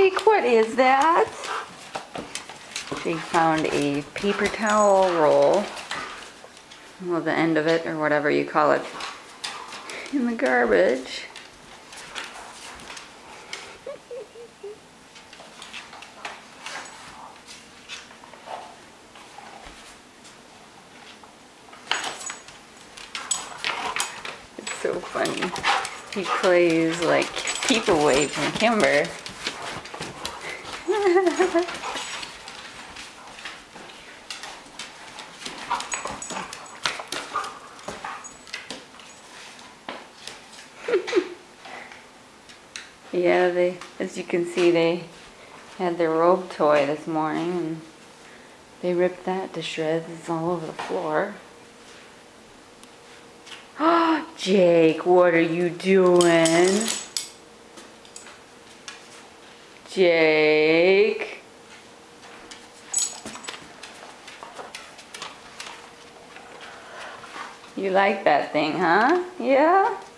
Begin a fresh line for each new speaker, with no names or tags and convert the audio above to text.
Jake, what is that? Jake found a paper towel roll, well, the end of it, or whatever you call it, in the garbage. It's so funny. He plays like keep away from Kimber. Yeah, as you can see, they had their robe toy this morning and they ripped that to shreds. It's all over the floor. Oh, Jake, what are you doing? Jake. You like that thing, huh? Yeah?